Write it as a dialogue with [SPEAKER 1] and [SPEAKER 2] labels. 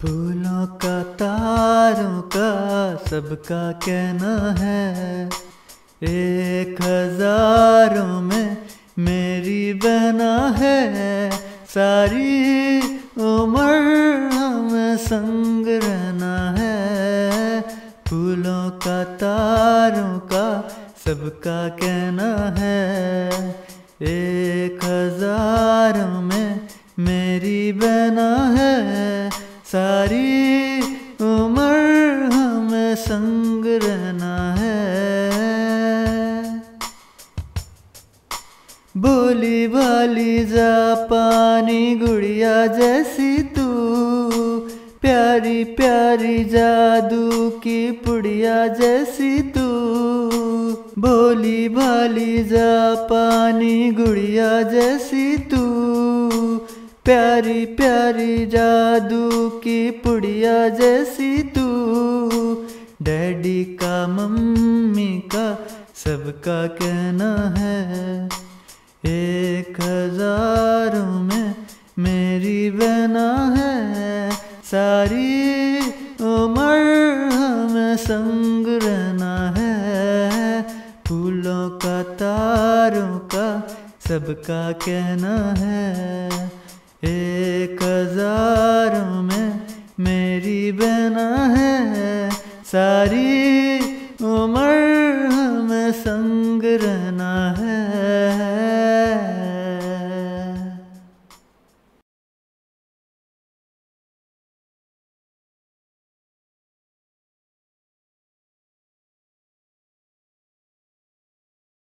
[SPEAKER 1] फूलों का तारों का सबका कहना है, 1000 में मेरी बहना है। सारी उम्र हमें संग रहना है। फूलों का तारों का सबका कहना है, 1000 में मेरी बहना है। सारी उम्र हमें संग रहना है। भोली भाली जापानी गुड़िया जैसी तू, प्यारी प्यारी जादू की पुड़िया जैसी तू। भोली भाली जापानी गुड़िया जैसी तू, प्यारी प्यारी जादू की पुड़िया जैसी तू। डैडी का मम्मी का सबका कहना है, 1000 में मेरी बहना है। सारी उम्र हमें संग रहना है। फूलों का तारों का सबका कहना है, 1000 में मेरी बहना है। सारी उम्र हमें संग रहना